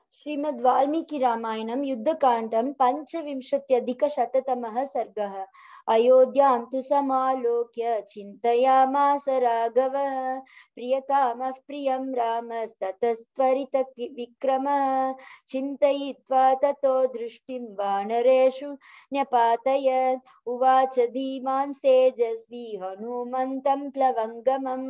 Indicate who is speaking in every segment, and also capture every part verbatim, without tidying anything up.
Speaker 1: श्रीमद् वाल्मीकि रामायणं युद्धकाण्डं पञ्चविंशत्यधिकशततमः सर्गः। अयोध्यां तु समालोक्य चिन्तयामास राघवः। प्रियकामः प्रियं रामस्ततस्त्वरित विक्रमः। चिन्तयित्वा ततो दृष्टिं वानरेषु न्यपातयत्। उवाच धीमान् तेजस्वी हनुमन्तं प्लवङ्गमम्।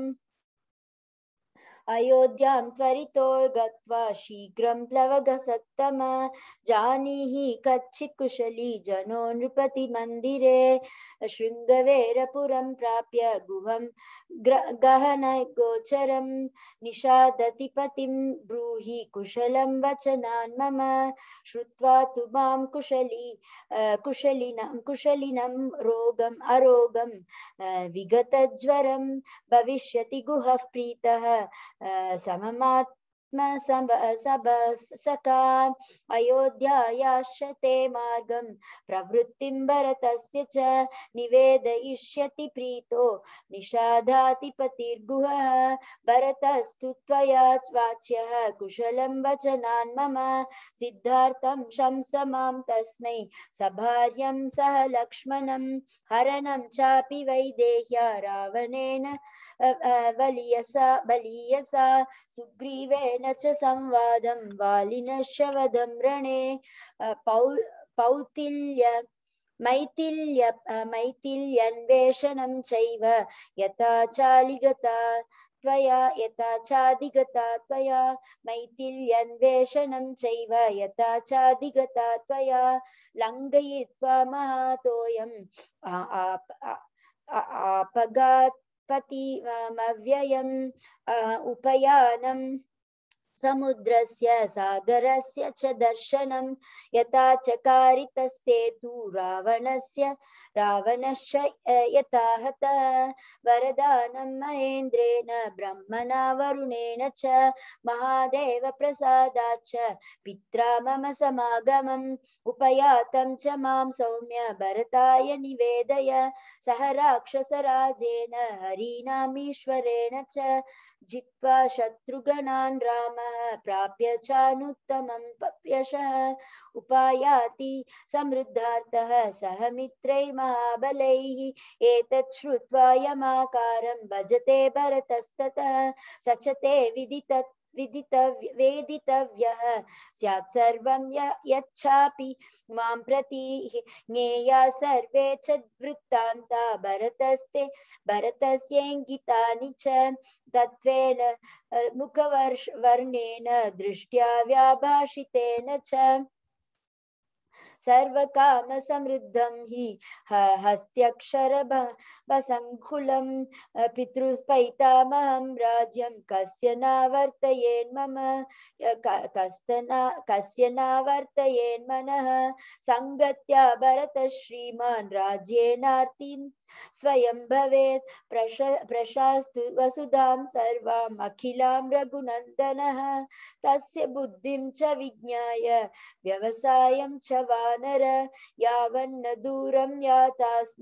Speaker 1: अयोध्यां त्वरितो गत्वा शीघ्रं प्लवगसत्तम। जानीहि कच्चित् कुशली जनो नृपतिमन्दिरे। शृङ्गवेरपुरं प्राप्य गुहं गहनगोचरं। निषादति पतिं ब्रूहि कुशलं वचनान् मम। श्रुत्वा तु मां कुशली कुशलिनं कुशलिनं रोगम् अरोगं विगतज्वरं। भविष्यति गुहः प्रीतः सममात्म सका। अयोध्यायाश्च मार्गं प्रवृत्तिं भरतस्य च। निवेदयिष्यति प्रीतो निषादातिपतिर्गुहः। भरतस्तु त्वया वाच्यः कुशलं वचनान् मम। सिद्धार्थं शंसमां तस्मै सभार्यं सह लक्ष्मणं। हरणं चापि वैदेह्या रावणेन बलीयसा बलीयसा। सुग्रीवेण च संवादं वालिनश्च वधं रणे। पौ पौतिल्य मैथिल्य मैथिल्यन्वेषणं चैव यथा चालिगता त्वया यथा चाधिगता त्वया। मैथिल्यन्वेषणं चैव यथा चाधिगता त्वया। लङ्घयित्वा महातोयम् आपगात् पतिमव्ययम् उपयानं। समुद्रस्य सागरस्य च दर्शनं। यथा चकारितस्येतु रावणस्य रावणश्च यथा हतः। वरदानं महेन्द्रेण ब्रह्मणा वरुणेन च। महादेव प्रसादाच्च पित्रा मम समागमम्। उपयातं च मां सौम्य भरताय निवेदय। सह राक्षसराजेन हरीणामीश्वरेण च। जित्वा शत्रुगणान् रामः प्राप्य चानुत्तमं यशः। उपायाति समृद्धार्थः सह मित्रैर्महाबलैः। एतत् श्रुत्वा यमाकारं भजते भरतस्ततः। स च ते विदित विदितव्य वेदितव्यः स्यात् सर्वं यच्छापि मां प्रति। ज्ञेया सर्वे च वृत्तान्ता भरतस्ते भरतस्येङ्गितानि च। तत्त्वेन मुखवर्णेन दृष्ट्या व्याभाषितेन च। सर्वकामसमृद्धं हि हस्त्यक्षरभसङ्कुलं। पितृस्पैतामहं राज्यं कस्य नावर्तयेन्मम कस्य नावर्तयेन्मनः। सङ्गत्या भरतः श्रीमान् राज्येनार्तिं स्वयं भवेत्। प्रश प्रशास्तु वसुधां सर्वाम् अखिलां रघुनन्दनः। तस्य बुद्धिं च विज्ञाय व्यवसायं च वानर। यावन्न दूरं याता स्म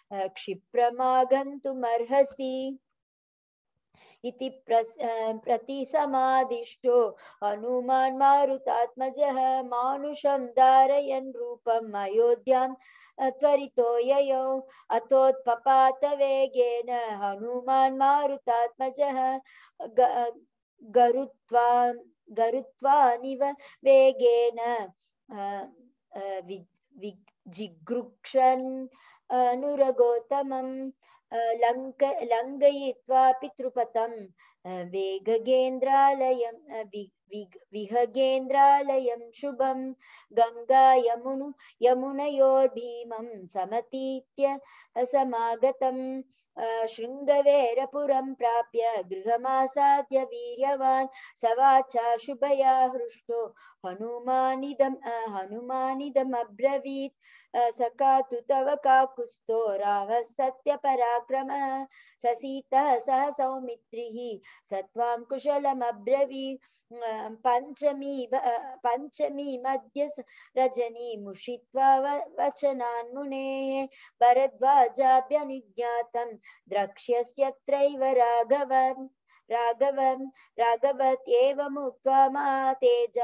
Speaker 1: क्षिप्रमागन्तुमर्हसि। इति प्रतिसमादिष्टो हनुमान् मारुतात्मजः। मानुषं धारयन् रूपम् अयोध्यां त्वरितो ययौ। अतोत्पपात वेगेन हनुमान् मारुतात्मजः। गरुत्वा गरुत्वानिव वेगेन जिगृक्षन् अनुरगोत्तमम्। लङ्क लङ्घयित्वा पितृपतं वेगगेन्द्रालयं विहगेन्द्रालयं शुभं। गङ्गा यमुनु यमुनयोर्भीमं समतीत्य समागतम्। शृङ्गवेरपुरं प्राप्य गृहमासाद्य वीर्यवान्। स वाचा शुभया हृष्टो हनुमानिदं हनुमानिदमब्रवीत्। सखा तु तव काकुत्स्थो रामः सत्यपराक्रमः। स सीतः सह सौमित्रिः स त्वां कुशलमब्रवीत्। पञ्चमी पञ्चमी मध्य रजनी मुषित्वा वचनान् मुनेः। भरद्वाजाभ्यनुज्ञातं द्रक्ष्यस्यत्रैव राघवन्। राघवं राघवत्येवमुक्त्वा महातेजा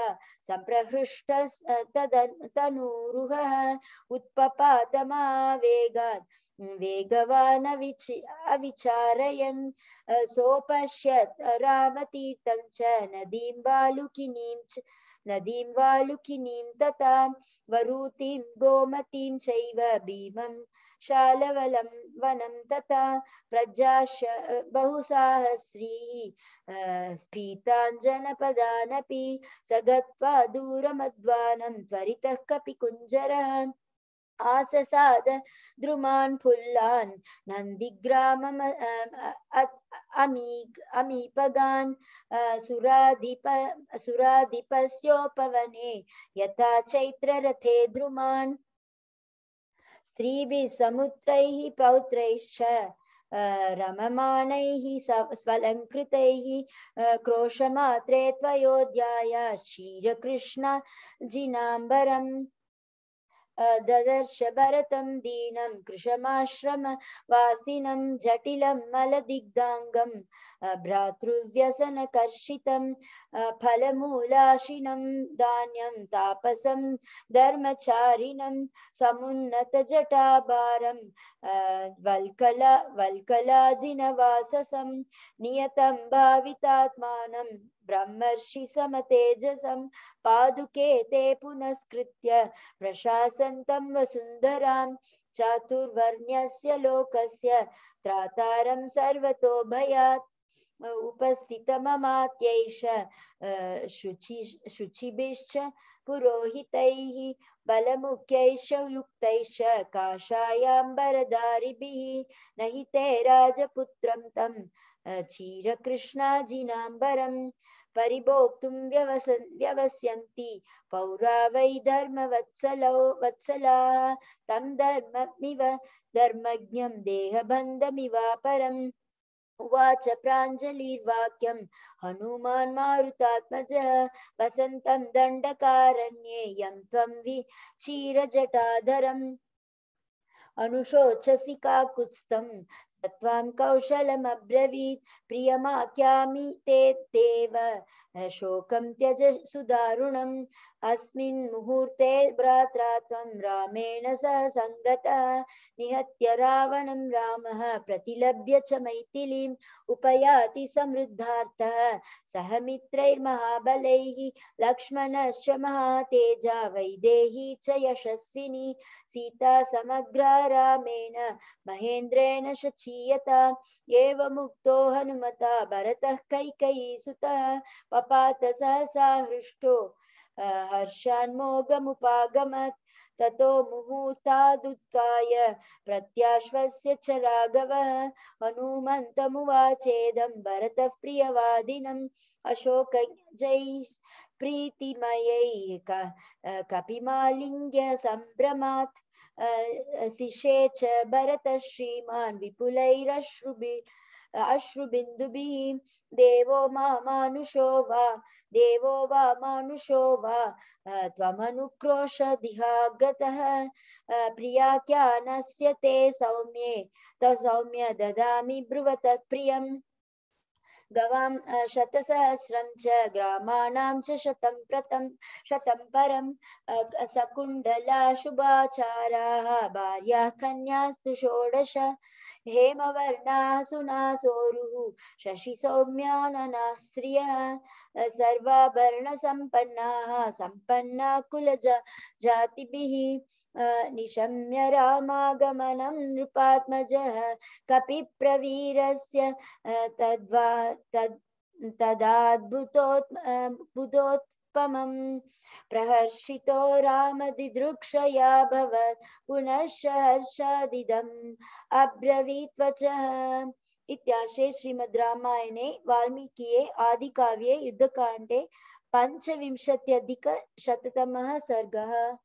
Speaker 1: सम्प्रहृष्टस्तनूरुहः उत्पपात महावेगात् वेगवान् अविचि अविचारयन् सोपश्यत् रामतीर्थं च नदीं वालुकिनीं च नदीं वालुकिनीं तथा वरूतिं गोमतीं चैव भीमं शालवलं वनं तथा प्रजाश बहुसाहस्रीः स्फीताञ्जनपदानपि स गत्वा दूरमध्वानं त्वरितः कपिकुञ्जरः आससाद द्रुमान् फुल्लान् नन्दिग्रामम् अमीपगान् सुराधिप सुराधिपस्योपवने यथा चैत्ररथे द्रुमान् स्त्रीभिः समुत्रैः पौत्रैश्च रममाणैः स्वलङ्कृतैः क्रोशमात्रे त्वयोध्याया क्षीरकृष्ण जिनाम्बरम् ददर्श भरतं दीनं कृशमाश्रमवासिनं जटिलं मलदिग्धाङ्गं भ्रातृव्यसनकर्षितं फलमूलाशिनं धान्यं तापसं धर्मचारिणं समुन्नतजटाभारं वल्कला वल्कलाजिनवाससं नियतं भावितात्मानं ब्रह्मर्षि समतेजसं पादुके ते पुनस्कृत्य प्रशासन्तं वसुन्धरां चातुर्वर्ण्यस्य लोकस्य त्रातारं सर्वतो भयात् उपस्थितममात्यैष शुचि शुचिभिश्च पुरोहितैः बलमुख्यैश्च युक्तैश्च काषायाम्बरधारिभिः न हि ते राजपुत्रं तं चीरकृष्णाजिनाम्बरम् परिभोक्तुं व्यवस व्यवस्यन्ति पौरा वै धर्मवत्सलो वत्सलाः तं धर्ममिव धर्मज्ञं देहबन्धमिवापरम् उवाच प्राञ्जलिर्वाक्यं हनुमान् मारुतात्मजः वसन्तं दण्डकारण्ये यं त्वं विचिरजटाधरम् अनुशोचसि काकुत्स्थं सत्त्वां कौशलमब्रवीत् प्रियमाख्यामि ते देव शोकं त्यज सुदारुणम् अस्मिन् मुहूर्ते भ्रात्रा त्वं रामेण सह सङ्गतः निहत्य रावणं रामः प्रतिलभ्य च मैथिलीम् उपयाति समृद्धार्थः सह मित्रैर्महाबलैः लक्ष्मणश्च महातेजा वैदेही च यशस्विनी सीता समग्रा रामेण महेन्द्रेण शचीयता एवमुक्तो हनुमता भरतः कैकेयीसुतः पपात सहसा हृष्टो हर्षान्मोगमुपागमत् ततो मुहूर्तादुत्थाय प्रत्याश्वस्य च राघवः हनुमन्तमुवाचेदं भरतः प्रियवादिनम् अशोकजैः प्रीतिमयैः कपिमालिङ्ग्य सम्भ्रमात् शिशे च भरतः श्रीमान् विपुलैरश्रुभिः अश्रुबिन्दुभिः देवो मा मानुषो वा देवो वा मानुषो वा त्वमनुक्रोशदिहागतः प्रियाख्यानस्य ते सौम्ये तव सौम्य ददामि ब्रुवतः प्रियम् गवां शतसहस्रं च ग्रामाणां च शतं प्रतं शतं परं सकुण्डला शुभाचाराः भार्याः कन्यास्तु षोडश हेमवर्णाः सुनासोरुः शशिसौम्याननाः स्त्रियः सर्वाभरणसम्पन्नाः सम्पन्ना कुलजा जातिभिः निशम्य रामागमनं नृपात्मजः कपिप्रवीरस्य तद्वा तद् तदाद्भुतोत्पमम् प्रहर्षितो रामदिदृक्षयाभवत् पुनश्च हर्षादिदम् अब्रवीत् वचः। इत्याशे श्रीमद् रामायणे वाल्मीकिये आदिकाव्ये युद्धकाण्डे पञ्चविंशत्यधिकशततमः सर्गः।